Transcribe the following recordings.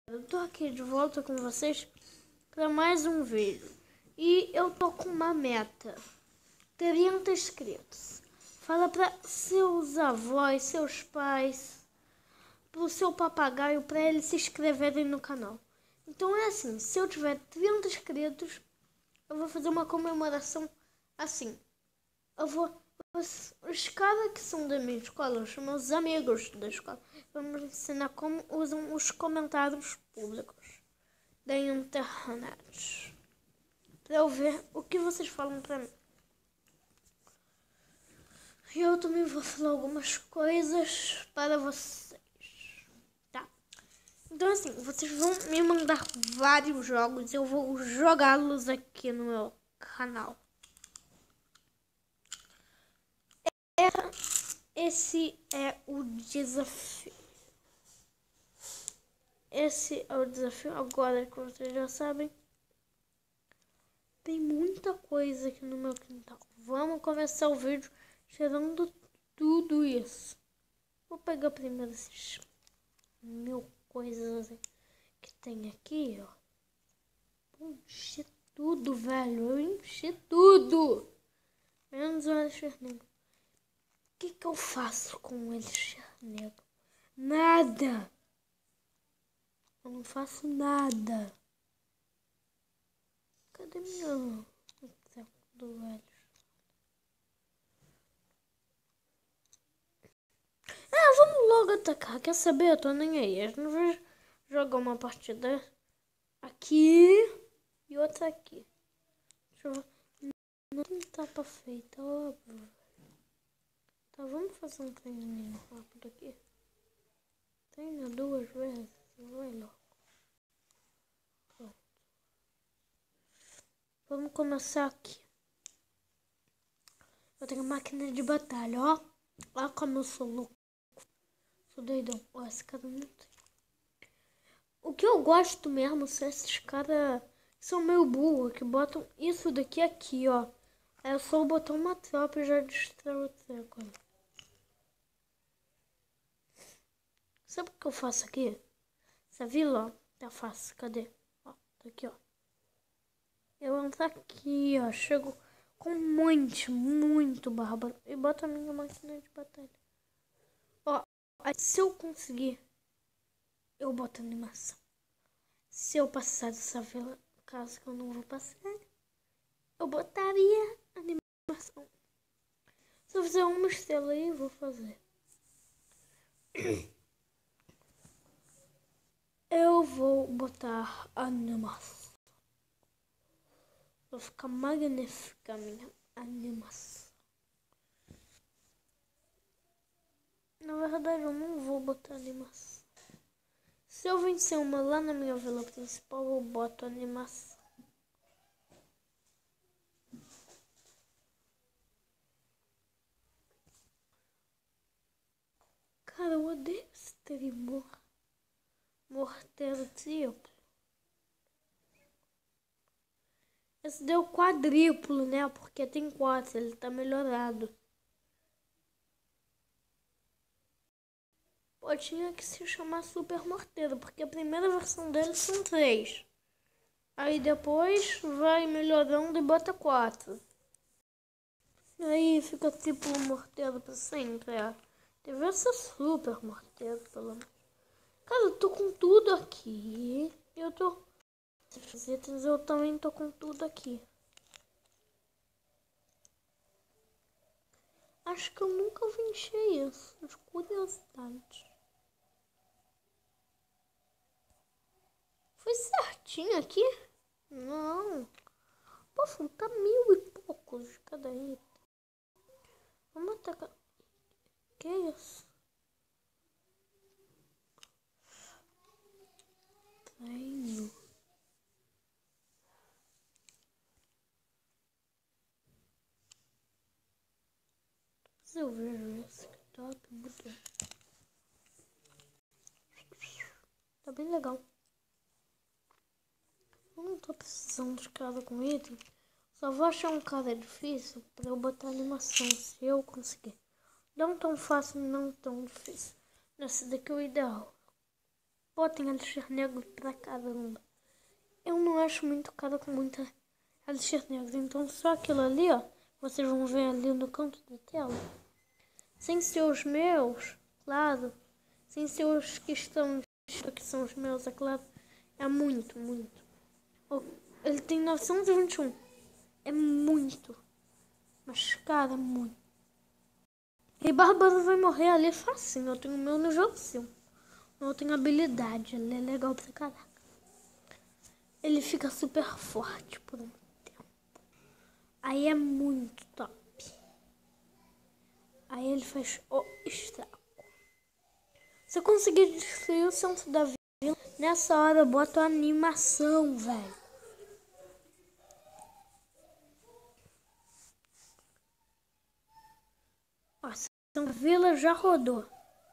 Eu tô aqui de volta com vocês para mais um vídeo. E eu tô com uma meta. 30 inscritos. Fala para seus avós, seus pais, pro seu papagaio, para eles se inscreverem no canal. Então é assim, se eu tiver 30 inscritos, eu vou fazer uma comemoração assim. Os caras que são da minha escola, os meus amigos da escola, vamos ensinar como usam os comentários públicos da internet. Pra eu ver o que vocês falam pra mim. E eu também vou falar algumas coisas para vocês, tá? Então assim, vocês vão me mandar vários jogos e eu vou jogá-los aqui no meu canal. Esse é o desafio. Esse é o desafio. Agora que vocês já sabem, tem muita coisa aqui no meu quintal. Vamos começar o vídeo tirando tudo isso. Vou pegar primeiro esses 1000 coisas que tem aqui, ó. Vou encher tudo, velho. Eu enchi tudo. Menos o elixir negro. O que eu faço com o elixir negro? Nada. Eu não faço nada. Cadê minha... do velho? Vamos logo atacar. Quer saber? Eu tô nem aí. A gente vai jogar uma partida aqui e outra aqui. Deixa eu ver. Não tem tapa feita, óbvio. Tá, vamos fazer um treininho rápido aqui. Treina 2 vezes. Vai logo. Pronto. Vamos começar aqui. Eu tenho máquina de batalha, ó. Olha como eu sou louco. Sou doidão. Ó, esse cara não tem. O que eu gosto mesmo são esses caras que são meio burros, que botam isso daqui aqui, ó. Aí eu só botar uma tropa e já destrói o treco. Sabe o que eu faço aqui? Essa vila, ó, tá fácil. Cadê? Ó, tá aqui, ó. Eu entro aqui, ó. Chego com um monte, muito bárbaro. E boto a minha máquina de batalha. Ó, aí se eu conseguir, eu boto animação. Se eu passar dessa vila, caso que eu não vou passar, eu botaria animação. Se eu fizer uma estrela aí, eu vou fazer. Eu vou botar animação. Vai ficar magnífica a minha animação. Na verdade, eu não vou botar animação. Se eu vencer uma lá na minha vila principal, eu boto animação. Cara, eu odeio esse tribor. Morteiro triplo. Esse deu quadriplo, né? Porque tem 4, ele tá melhorado. Pô, tinha que se chamar Super Morteiro, porque a primeira versão dele são 3. Aí depois vai melhorando e bota 4. Aí fica triplo morteiro pra sempre, é. Deve ser super morteiro, pelo menos. Cara, eu tô com tudo aqui. Eu também tô com tudo aqui. Acho que eu nunca vou encher isso. De curiosidade. Foi certinho aqui? Não. Pô, falta 1000 e poucos de cada item. Vamos atacar. Que isso? Treino. Se eu vejo esse top, muito bem. Tá bem legal. Eu não tô precisando de cara com item. Só vou achar um cara difícil pra eu botar animação, se eu conseguir. Não tão fácil, não tão difícil. Esse daqui é o ideal. Botem Elixir Negro pra caramba. Eu não acho muito cara com muita Elixir Negro. Então só aquilo ali, ó. Vocês vão ver ali no canto da tela. Sem ser os meus, claro. Sem ser os que estão que são os meus, é claro. É muito, muito. Ele tem 921. É muito. Mas, cara, é muito. E Bárbaro vai morrer ali facinho. Eu tenho o meu no jogo 5. Eu tenho habilidade. Ele é legal pra caraca. Ele fica super forte por um tempo. Aí é muito top. Aí ele faz o estrago. Se eu conseguir destruir o centro da vila, nessa hora eu boto a animação, velho. Nossa, então a vila já rodou.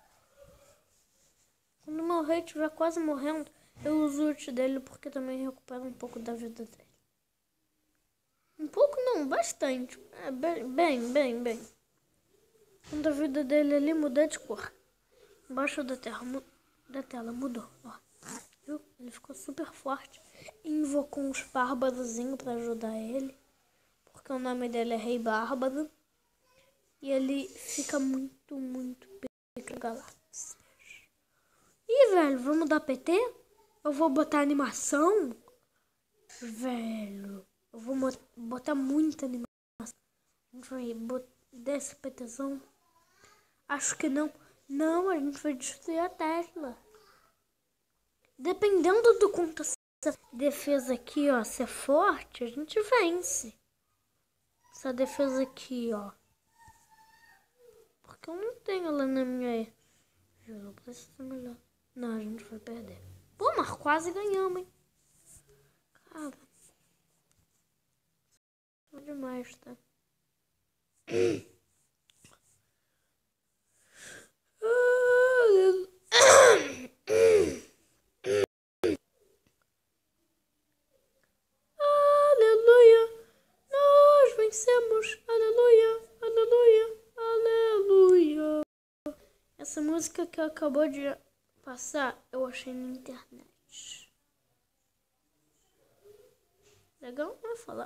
Quando o meu rei estiver quase morrendo, eu uso o ult dele porque também recupera um pouco da vida dele. Um pouco não, bastante. É bem. Quando a vida dele ali muda de cor. Embaixo da tela mudou, ó. Viu? Ele ficou super forte. Invocou uns bárbarozinhos pra ajudar ele. Porque o nome dele é Rei Bárbaro. E ele fica muito pica galáxias. Ih, velho, vamos dar PT? Eu vou botar animação? Velho, eu vou botar muita animação. A gente vai botar esse PTzão. Acho que não. Não, a gente vai destruir a Tesla. Dependendo do quanto essa defesa aqui, ó, ser forte, a gente vence. Essa defesa aqui, ó. Porque eu não tenho ela na minha... Eu preciso ser melhor. Não, a gente vai perder. Pô, mas quase ganhamos, hein? Cara. É demais, tá? Aleluia! Nós vencemos! Aleluia! Aleluia! Essa música que acabou de passar, eu achei na internet. Legal? Vai falar.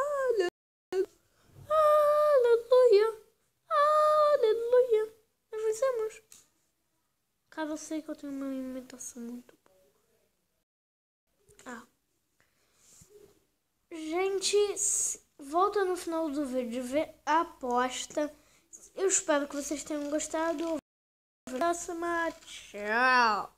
Aleluia! Nós vencemos! Cara, eu sei que eu tenho uma imitação muito boa. Gente, volta no final do vídeo ver a aposta. Eu espero que vocês tenham gostado. Próxima, tchau!